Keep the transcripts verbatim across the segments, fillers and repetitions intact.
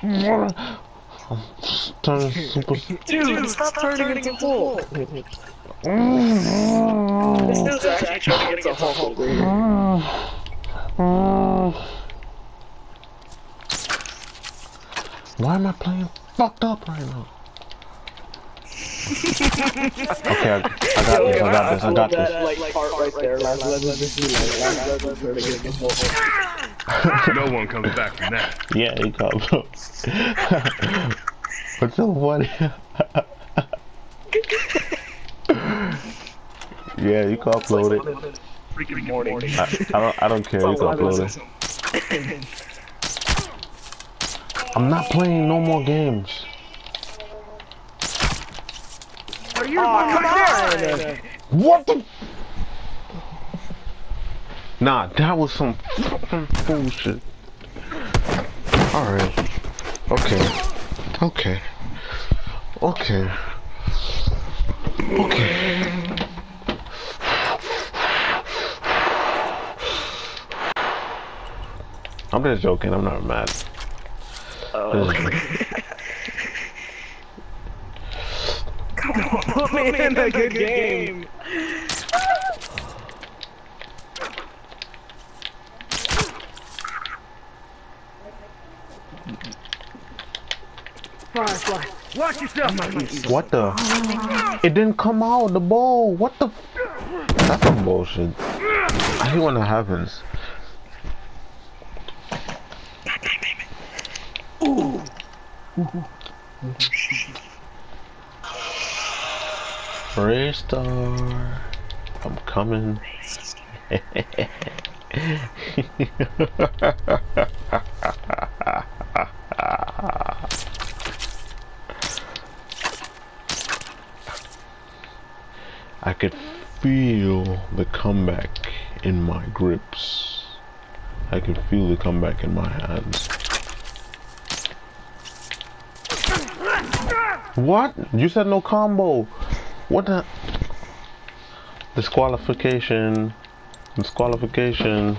I'm turning super. Dude, stop turning into Hulk. This dude's actually trying to get to Hulk. Why am I playing fucked up right now? Okay, I, I got this, I got this, I got this. Like, part right there. No one comes back from that. Yeah, he got bro. What's so funny? Yeah, you can upload it. Freaking morning. I, I don't I don't care, you can upload it. I'm not playing no more games. Are you oh, come on! What the? Nah, that was some fucking bullshit. Alright. Okay. Okay. Okay. Okay. I'm just joking, I'm not mad. Oh. Come on, put me in a good game. Fly, fly. Watch yourself. What the? It didn't come out, the ball. What the? That's some bullshit. I hate when that happens. Ooh. Raystar, I'm coming. I could feel the comeback in my grips. I could feel the comeback in my hands. What? You said no combo. What the? Disqualification. Disqualification.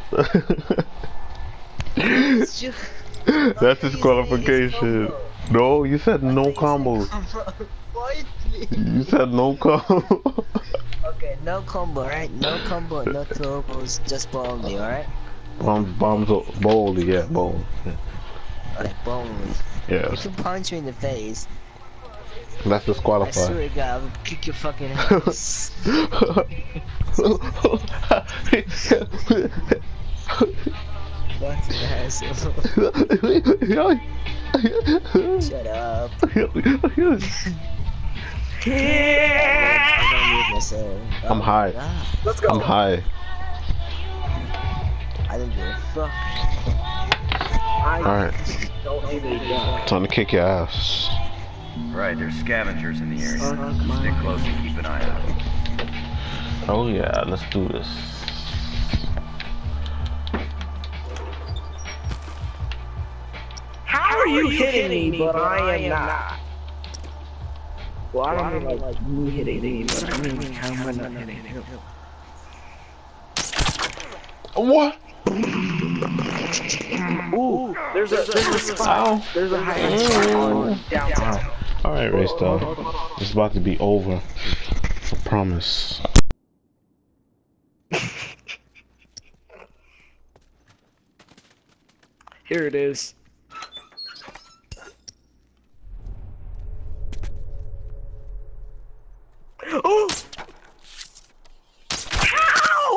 That's disqualification. No, you said no combo. You said no combo. Okay, no combo, right? No combo, no turbos, just boldly, alright? Bombs, bombs, boldly, yeah, bold. Yeah. Alright, boldly. Yes. If I punch you in the face, that's disqualified. I swear to God, I will kick your fucking ass. What an asshole. Shut up. I'm high. Let's go. I'm high. I don't give a fuck. Alright. Time to kick your ass. Right, there's scavengers in the area. Stick close and keep an eye out. Oh yeah, let's do this. How are you hitting me, but I am not? Well, I don't mean like you hitting me, but I mean how am I not hitting him? What? Ooh, there's a there's a spot. There's a high spot downtown. Alright, Raystar. It's about to be over. I promise. Here it is. Oh! Ow!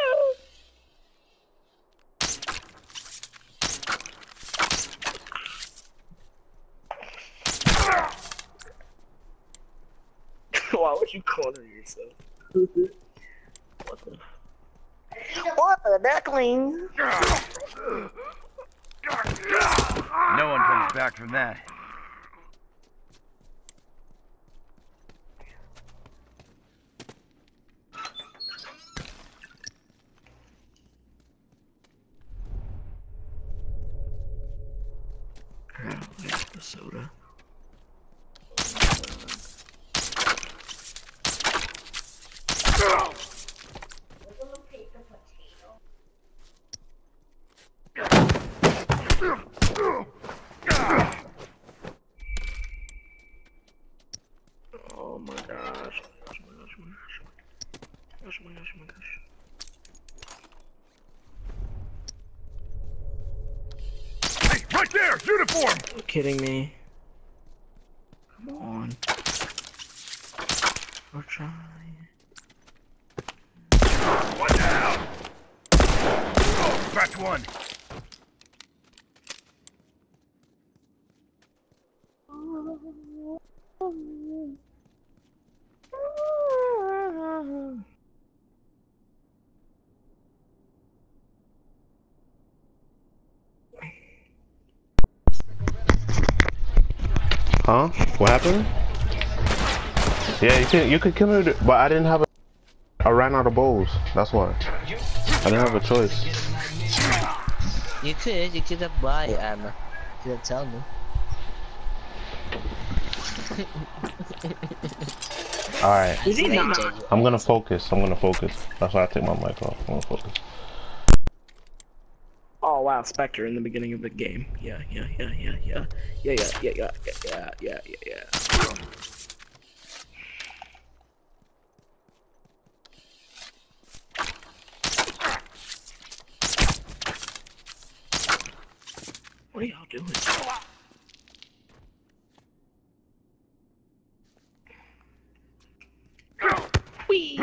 Why would you corner yourself? What the? What the duckling? No one comes back from that. Oh, there's the soda. Here, uniform! Are you kidding me? Come on. We're trying. One down! Oh, cracked one. Huh? What happened? Yeah, you could you could kill her, but I didn't have a. I ran out of bowls. That's why. I didn't have a choice. You could, you could have buy ammo. You could have tell me. All right. Is he not? I'm gonna focus. I'm gonna focus. That's why I take my mic off. I'm gonna focus. Oh wow, Spectre in the beginning of the game. Yeah, yeah, yeah, yeah, yeah, yeah, yeah, yeah, yeah, yeah, yeah, yeah, yeah. What are y'all doing? Whee!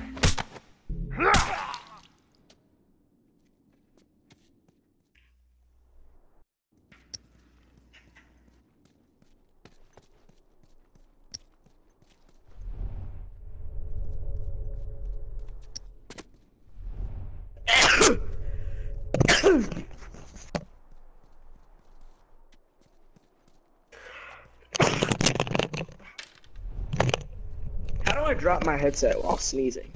How do I drop my headset while sneezing?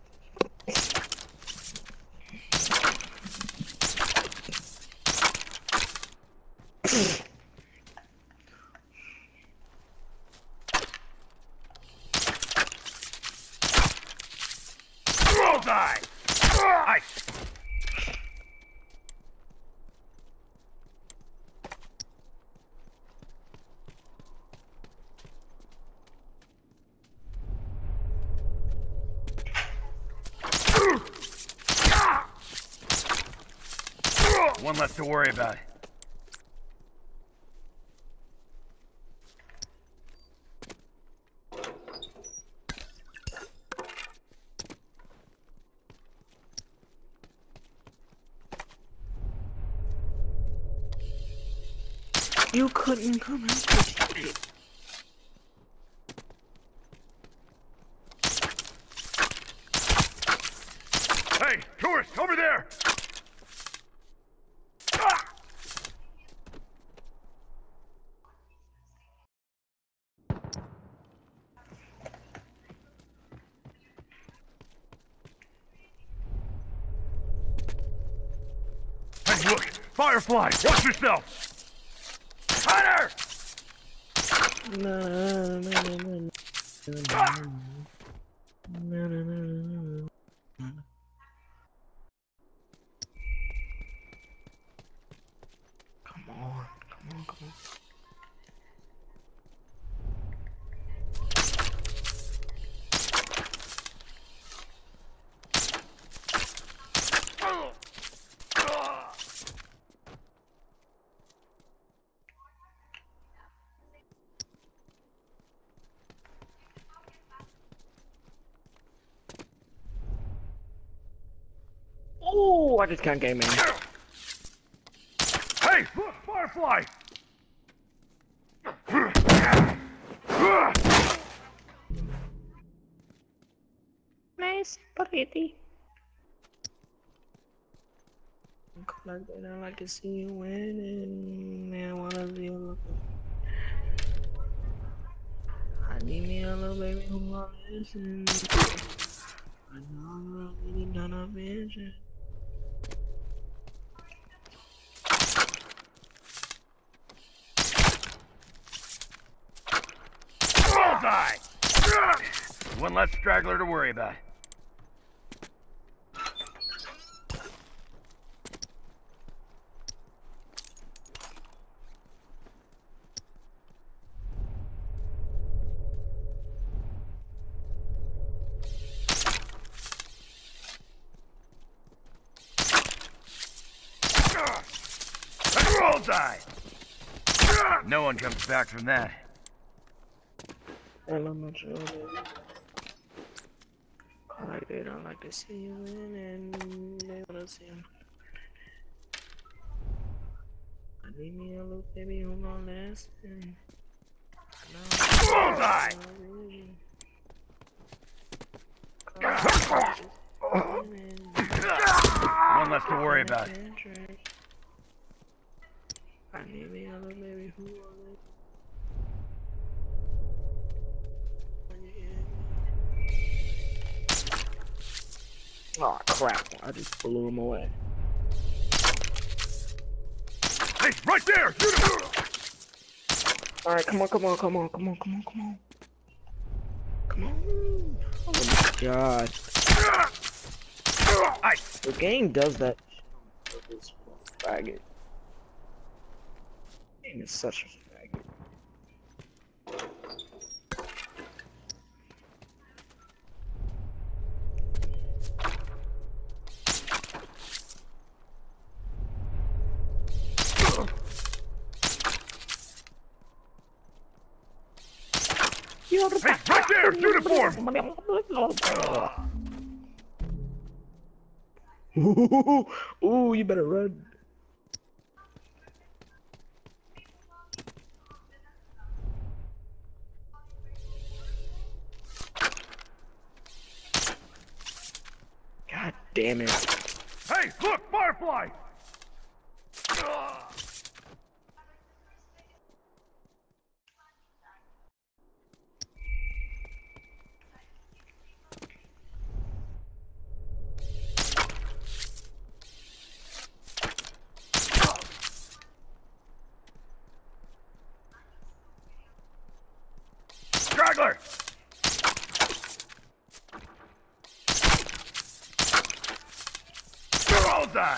Bullseye! Ice! One less to worry about. You couldn't come out. Hey, tourist, over there! Hey, look! Firefly! Watch yourself! Hunter! No, no, no, no, Ah! no, no, no. Come on, come on, come on. Oh, I just can't game in. Hey, look, Firefly! Nice spaghetti. Like that, I like to see you winning. Man, I wanna be a little. I need me a little baby who wanna listen. I know I'm really done a vision. Bullseye! One less straggler to worry about. Bullseye! No one comes back from that. I love my children. I like they don't like to see you win, and they wanna see you. I need me a little baby who gon' listen. Bullseye! One less to worry about. I need me a little baby who gon' listen. Oh crap, I just blew him away. Hey, right there! Shoot him! Alright, come on, come on, come on, come on, come on, come on. Come on. Oh my god. Ice! The game does that. This faggot. The game is such a faggot. Hey, right there! Shoot it for him! Ooh, ooh, you better run. God damn it. Hey, look! Firefly! Straggler! Bullseye!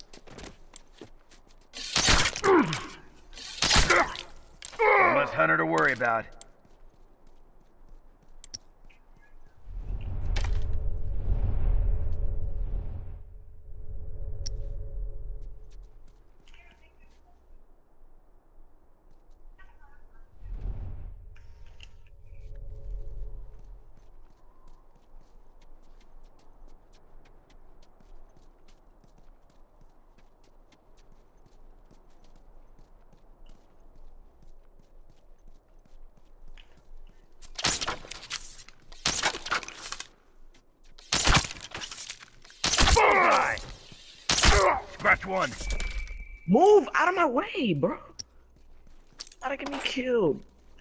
One less hunter to worry about. Bullseye! Scratch one. Move out of my way, bro. Gotta get me killed.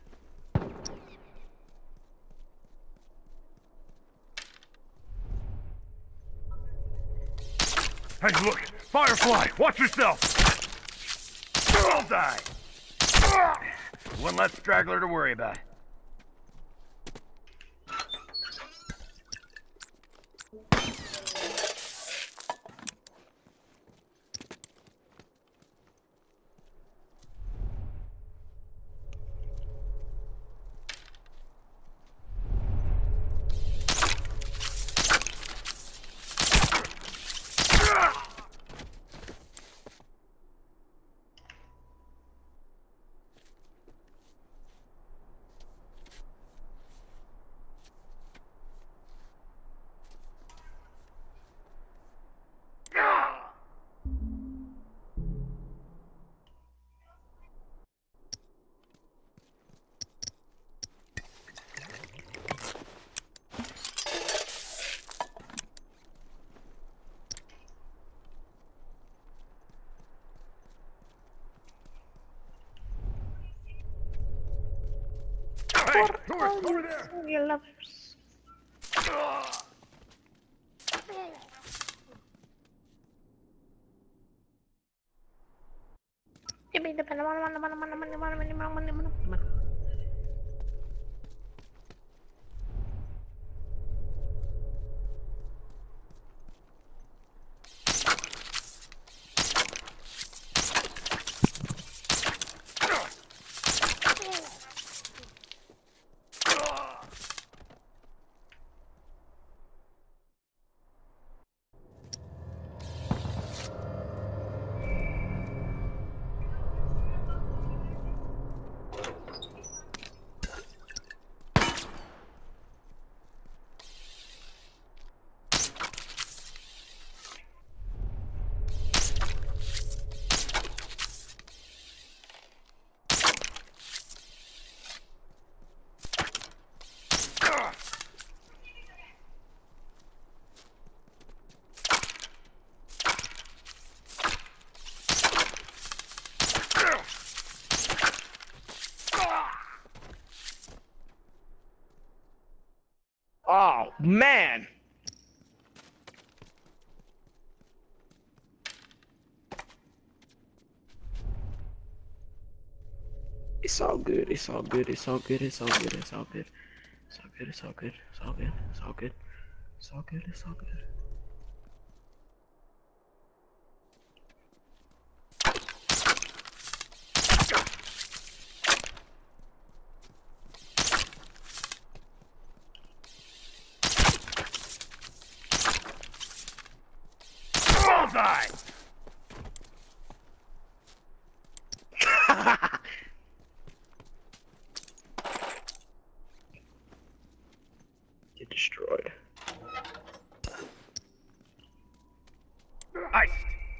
Hey, look! Firefly! Watch yourself! Bullseye! One less straggler to worry about. Hey, tourist, over there! Your lovers. Give me the man. It's all good. It's all good. It's all good. It's all good. It's all good. It's all good. It's all good. It's all good. It's all good. It's all good. It's all good. Bullseye! Get destroyed. Iced!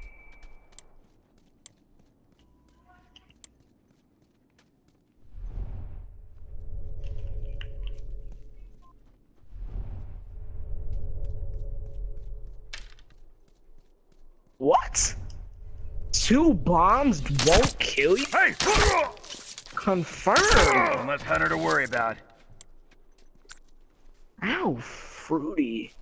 What? Two bombs won't kill you? Hey! Confirmed. One less hunter to worry about. Ow, fruity.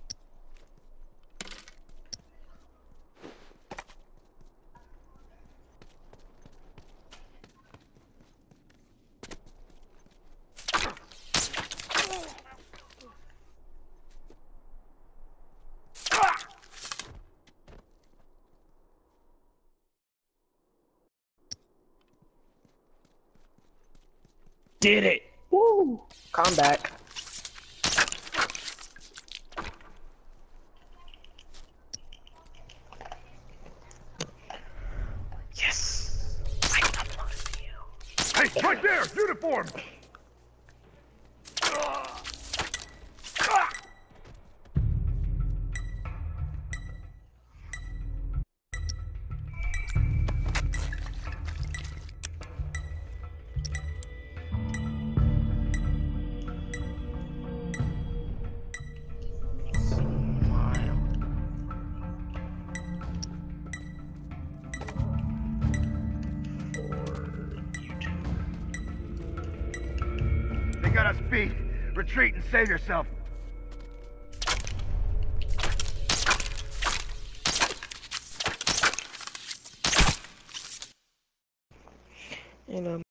Did it! Woo! Come back. Yes! I uploaded you. Hey, right there! Uniform! They got us beat. Retreat and save yourself. And um